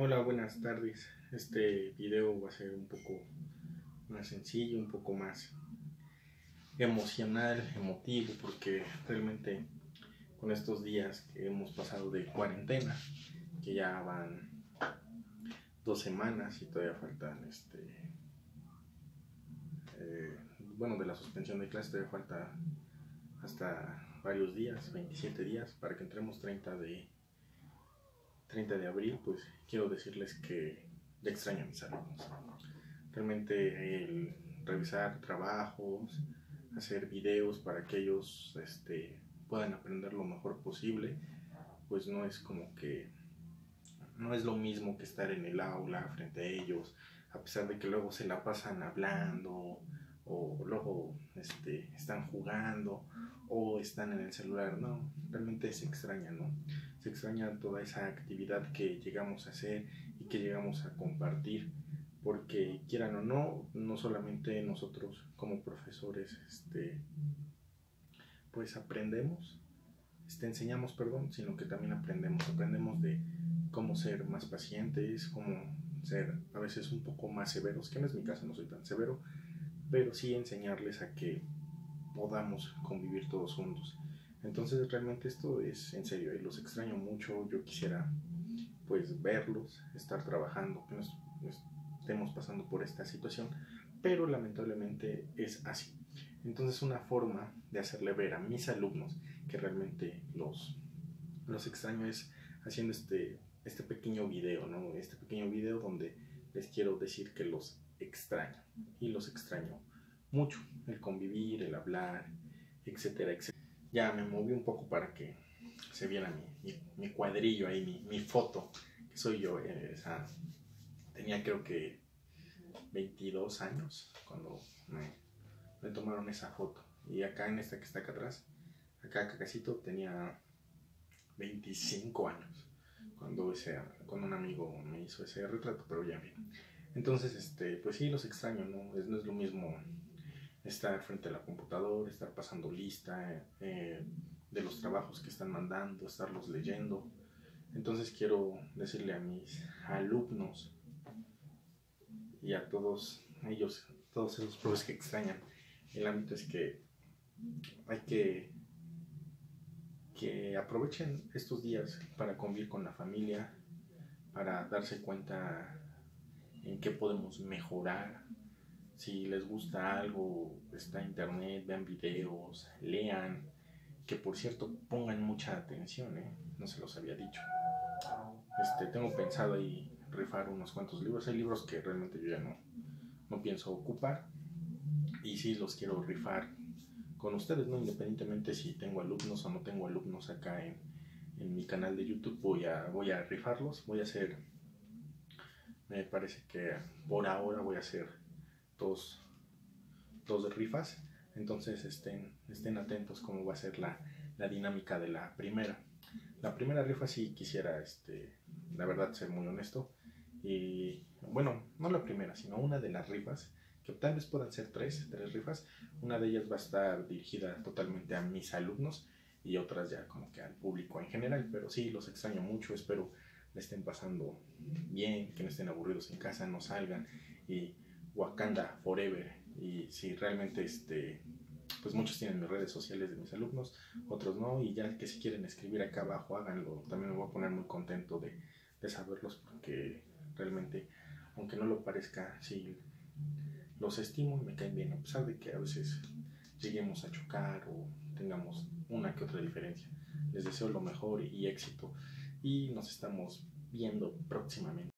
Hola, buenas tardes. Este video va a ser un poco más sencillo, un poco más emocional, emotivo, porque realmente con estos días que hemos pasado de cuarentena, que ya van 2 semanas y todavía faltan, bueno, de la suspensión de clases todavía falta hasta varios días, 27 días, para que entremos 30 de abril. Pues quiero decirles que ya extraño a mis alumnos. Realmente el revisar trabajos, hacer videos para que ellos puedan aprender lo mejor posible, pues no es como que, no es lo mismo que estar en el aula frente a ellos, a pesar de que luego se la pasan hablando o luego están jugando o están en el celular. No, realmente se extraña, ¿no? Se extraña toda esa actividad que llegamos a hacer y que llegamos a compartir, porque quieran o no, no solamente nosotros como profesores pues aprendemos, enseñamos, perdón, sino que también aprendemos de cómo ser más pacientes, cómo ser a veces un poco más severos, que no es mi caso, no soy tan severo, pero sí enseñarles a que podamos convivir todos juntos. Entonces realmente esto es en serio y los extraño mucho. Yo quisiera pues verlos, estar trabajando, que nos estemos pasando por esta situación, pero lamentablemente es así. Entonces una forma de hacerle ver a mis alumnos que realmente los extraño es haciendo este pequeño video, ¿no? Este pequeño video donde les quiero decir que los extraño y los extraño mucho, el convivir, el hablar, etcétera, etcétera. Ya me moví un poco para que se viera mi cuadrillo ahí, mi foto, que soy yo. Tenía creo que 22 años cuando me tomaron esa foto. Y acá en esta que está acá atrás, acá casito, tenía 25 años cuando un amigo me hizo ese retrato, pero ya bien. Entonces, pues sí, los extraño, ¿no? No es lo mismo estar frente a la computadora, estar pasando lista de los trabajos que están mandando, estarlos leyendo. Entonces quiero decirle a mis alumnos y a todos ellos, todos esos profes que extrañan el ámbito, es que hay que aprovechen estos días para convivir con la familia, para darse cuenta en qué podemos mejorar. Si les gusta algo, está en internet, vean videos, lean, que por cierto pongan mucha atención, no se los había dicho. Tengo pensado ahí rifar unos cuantos libros. Hay libros que realmente yo ya no pienso ocupar y sí los quiero rifar con ustedes, ¿no? Independientemente si tengo alumnos o no tengo alumnos acá en mi canal de YouTube, voy a rifarlos. Voy a hacer, me parece que por ahora voy a hacer dos rifas. Entonces estén atentos cómo va a ser la dinámica de la primera. La primera rifa sí quisiera, la verdad, ser muy honesto. Y bueno, no la primera, sino una de las rifas, que tal vez puedan ser tres rifas. Una de ellas va a estar dirigida totalmente a mis alumnos y otras ya como que al público en general. Pero sí, los extraño mucho, espero le estén pasando bien, que no estén aburridos en casa, no salgan y Wakanda Forever. Y si realmente pues muchos tienen mis redes sociales de mis alumnos, otros no, y ya que si quieren escribir acá abajo, háganlo. También me voy a poner muy contento de saberlos, porque realmente, aunque no lo parezca, sí los estimo y me caen bien, a pesar de que a veces lleguemos a chocar o tengamos una que otra diferencia. Les deseo lo mejor y éxito, y nos estamos viendo próximamente.